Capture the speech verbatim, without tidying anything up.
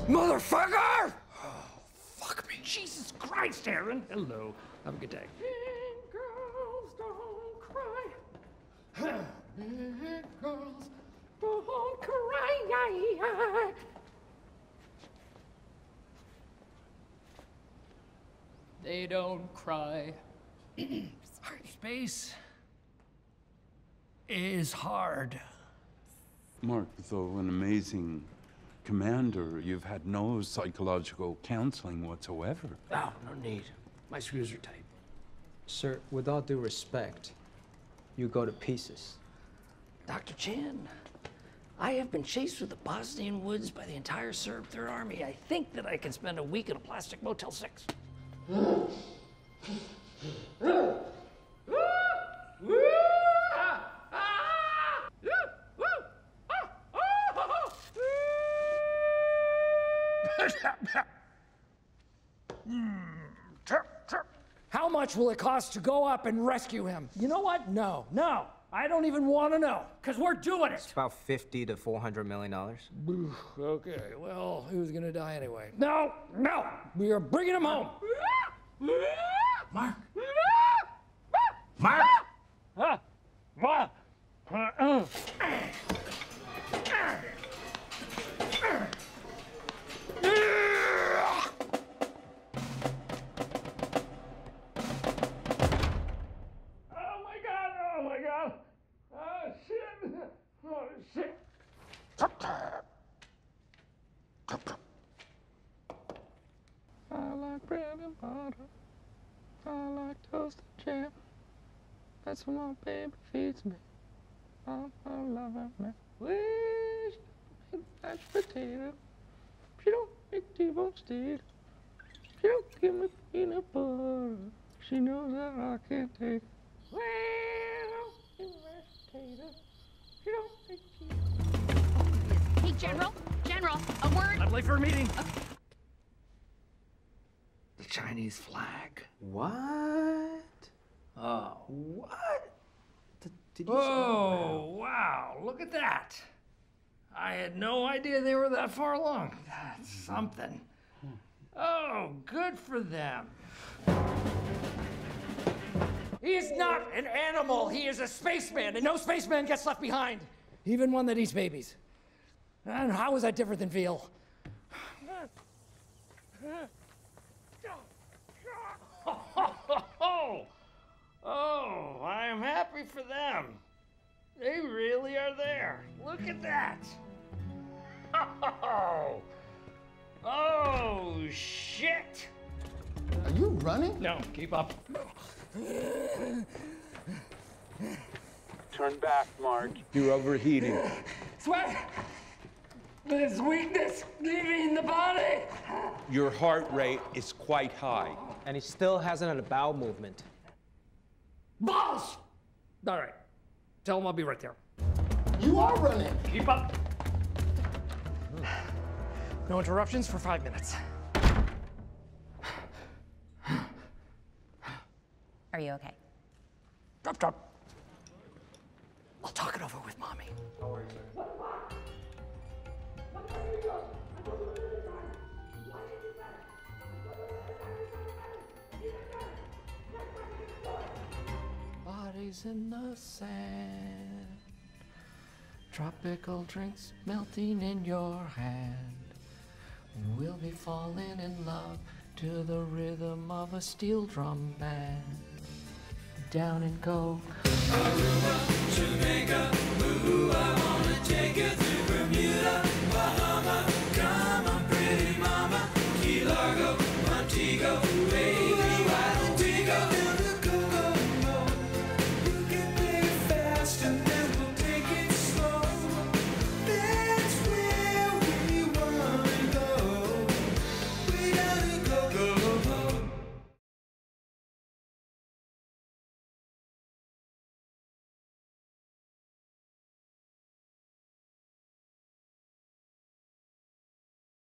Motherfucker! Oh, fuck me. Jesus Christ, Aaron. Hello. Have a good day. Big girls don't cry. Big girls don't cry. They don't cry. Sorry. Space is hard. Mark, though an amazing commander, you've had no psychological counseling whatsoever. Oh, no need. My screws are tight. Sir, with all due respect, you go to pieces. Doctor Chan, I have been chased through the Bosnian woods by the entire Serb Third Army. I think that I can spend a week at a plastic Motel six. How much will it cost to go up and rescue him? You know what? No, no. I don't even want to know, because we're doing it. It's about fifty to four hundred million dollars. Okay, well, who's gonna die anyway? No, no, we are bringing him home. Mark. Mark. Huh? What? Uh-uh. I like bread and butter. I like toasted jam. That's what my baby feeds me. I'm a lover man. Wish I made mashed potato. She don't make T-bone steak. She don't give me peanut butter. She knows that I can't take it. Well, mashed potato. She don't make T-bone. Hey, General, General, a word. I'm late for a meeting. Okay. The Chinese flag. What? Oh. What? Did, did you Oh, wow. Look at that. I had no idea they were that far along. That's something. Oh, good for them. He is not an animal. He is a spaceman, and no spaceman gets left behind, even one that eats babies. And how is that different than veal? Oh, oh, I am happy for them. They really are there. Look at that. Oh, oh, shit. Are you running? No, keep up. Turn back, Mark. You're overheating. Sweat. There's weakness leaving the body. Your heart rate is quite high. And he still hasn't had a bowel movement. Balls! All right. Tell him I'll be right there. You are running. Keep up. No interruptions for five minutes. Are you okay? Drop, drop. I'll talk it over with Mommy. Bodies in the sand, tropical drinks melting in your hand. We'll be falling in love to the rhythm of a steel drum band. Down and go.